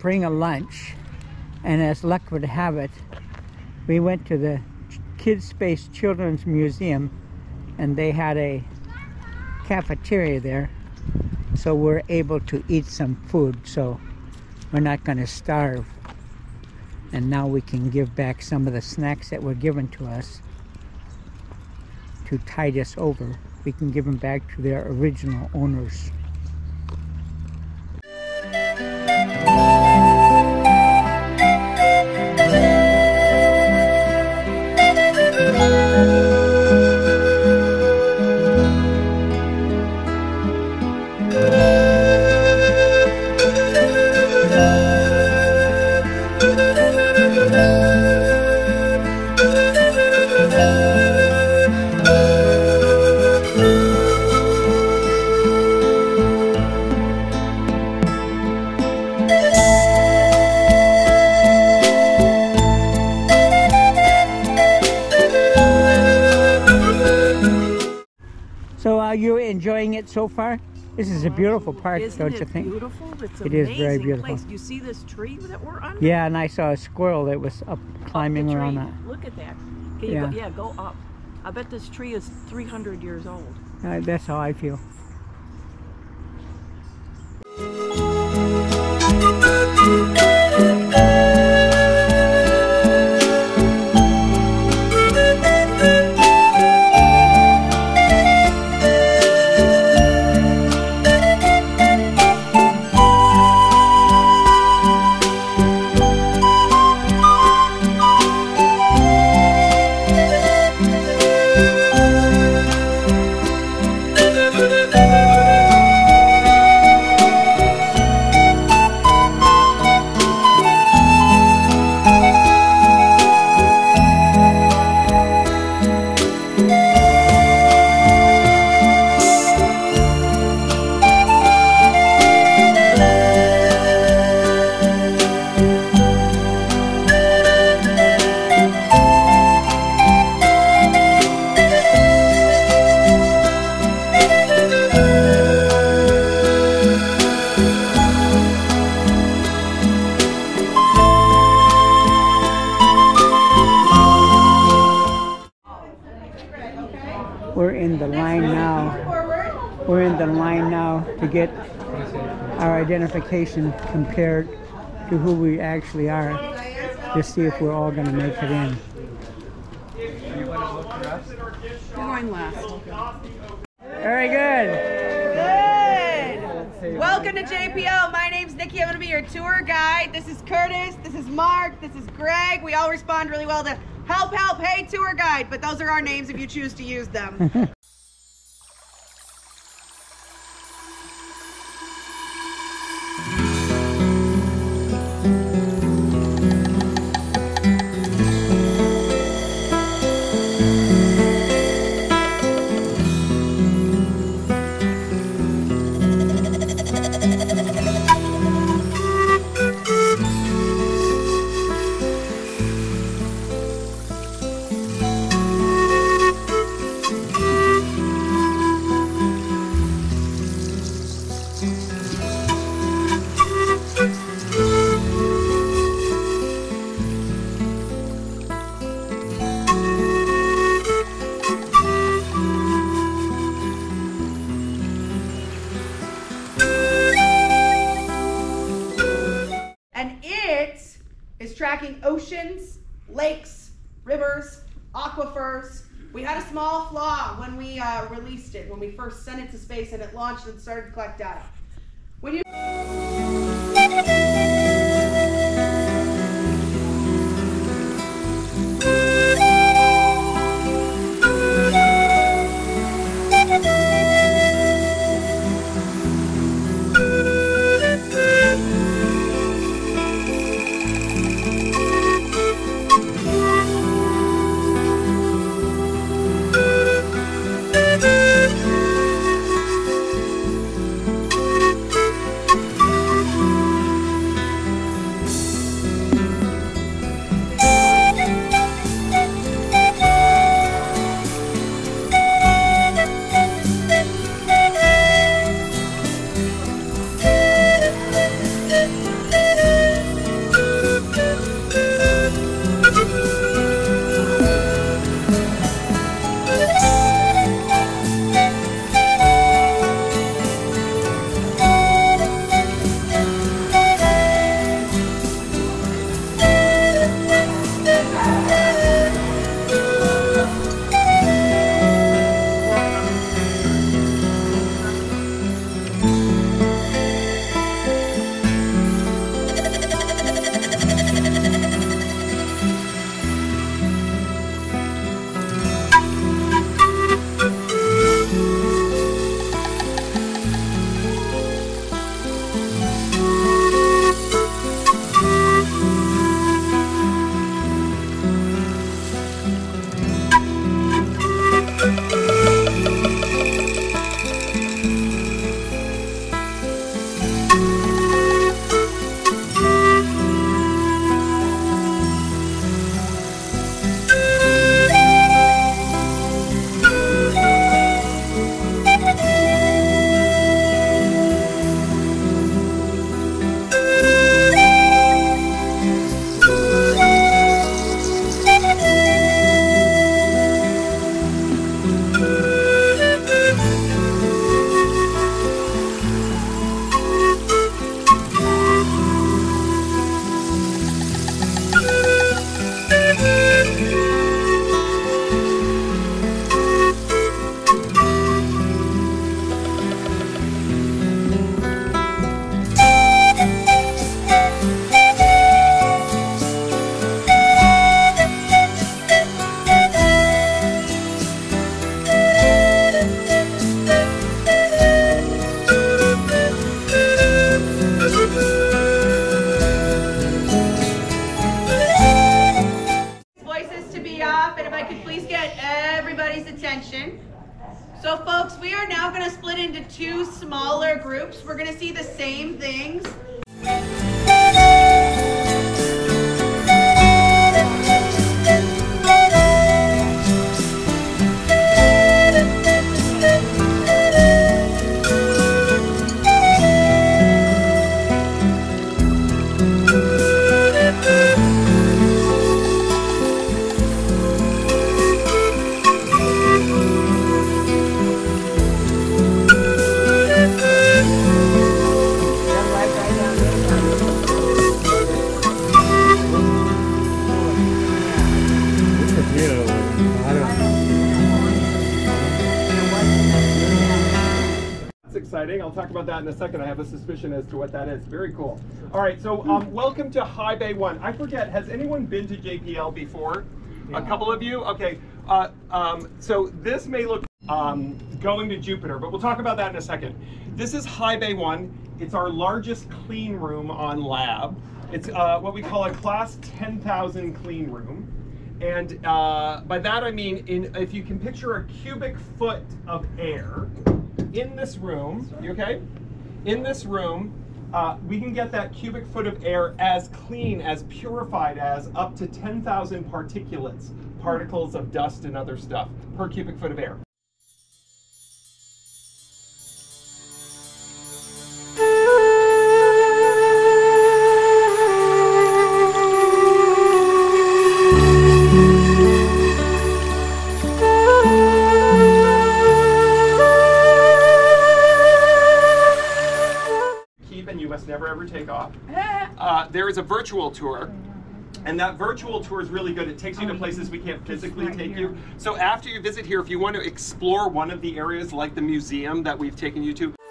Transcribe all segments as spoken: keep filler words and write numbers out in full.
bring a lunch, and as luck would have it, we went to the Kids Space Children's Museum, and they had a cafeteria there, so we're able to eat some food, so we're not going to starve. And now we can give back some of the snacks that were given to us to tide us over. We can give them back to their original owners. So are you enjoying it so far? This is a beautiful park, Isn't don't it you think? Beautiful? It's it is very beautiful. Place. Do you see this tree that we're under? Yeah, and I saw a squirrel that was up climbing up around tree. that. Look at that. Can you Yeah. Go, yeah, go up. I bet this tree is three hundred years old. Uh, that's how I feel. We're in the line now. We're in the line now to get our identification compared to who we actually are, to see if we're all going to make it in. You're going last. Very good. Good. Welcome to J P L. My name's Nikki. I'm going to be your tour guide. This is Curtis. This is Mark. This is Greg. We all respond really well to help, help, hey, tour guide. But those are our names if you choose to use them. Tracking oceans, lakes, rivers, aquifers. We had a small flaw when we uh, released it, when we first sent it to space and it launched and started to collect data. When you So folks, we are now going to split into two smaller groups. We're going to see the same things. I'll talk about that in a second. I have a suspicion as to what that is. Very cool. All right, so um, welcome to High Bay one. I forget, has anyone been to J P L before? Yeah. A couple of you? Okay. Uh, um, so this may look um, going to Jupiter, but we'll talk about that in a second. This is High Bay one. It's our largest clean room on lab. It's uh, what we call a class ten thousand clean room. And uh, by that I mean, in, if you can picture a cubic foot of air, in this room, you okay? In this room, uh, we can get that cubic foot of air as clean, as purified as up to ten thousand particulates, particles of dust and other stuff per cubic foot of air. Never ever take off. Uh, there is a virtual tour, and that virtual tour is really good. It takes you to places we can't physically take you. So after you visit here, if you want to explore one of the areas like the museum that we've taken you to,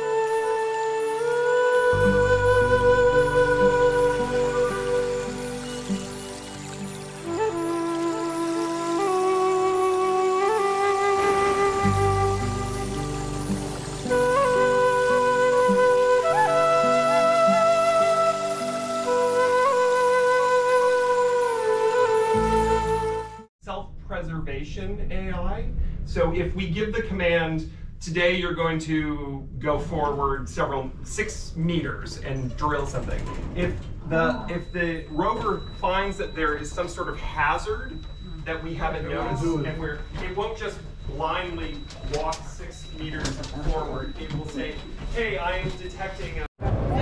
self-preservation A I. So if we give the command, today you're going to go forward several, six meters and drill something. If the, if the rover finds that there is some sort of hazard that we haven't noticed, and we're, it won't just blindly walk six meters forward. It will say, hey, I am detecting a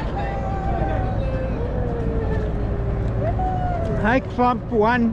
Hi, Clump one.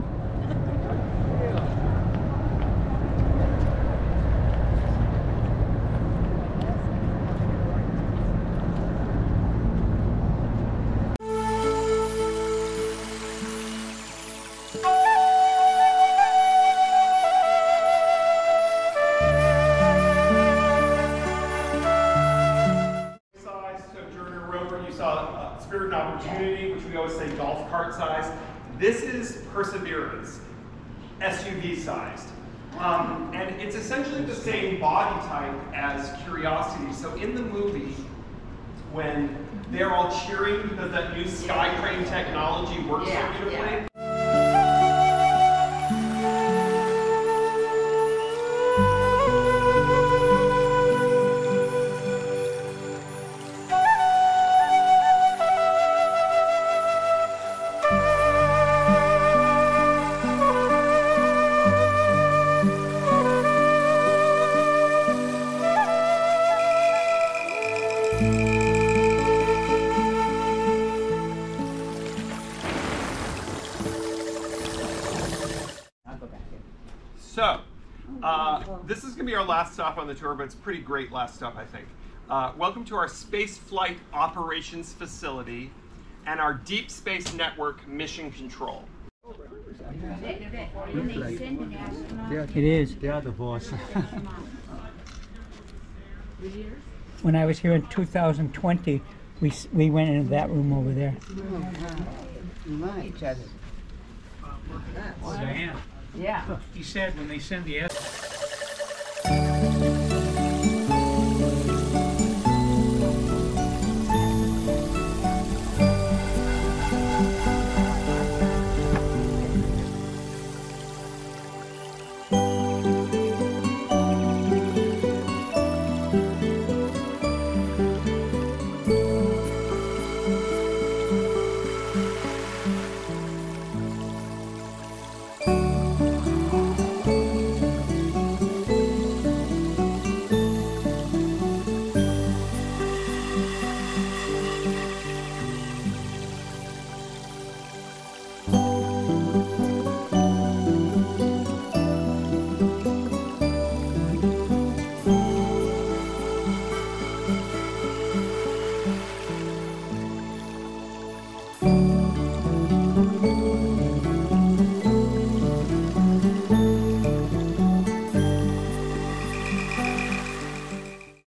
Spirit and Opportunity, which we always say golf cart size. This is Perseverance, S U V sized. Um, and it's essentially the same body type as Curiosity. So in the movie, when they're all cheering because that new sky crane technology works yeah, so beautifully, yeah. So, uh, this is going to be our last stop on the tour, but it's a pretty great last stop, I think. Uh, welcome to our Space Flight Operations Facility and our Deep Space Network Mission Control. It is. They are the boss. When I was here in two thousand twenty, we we went into that room over there. Diane. Yeah. He said when they send the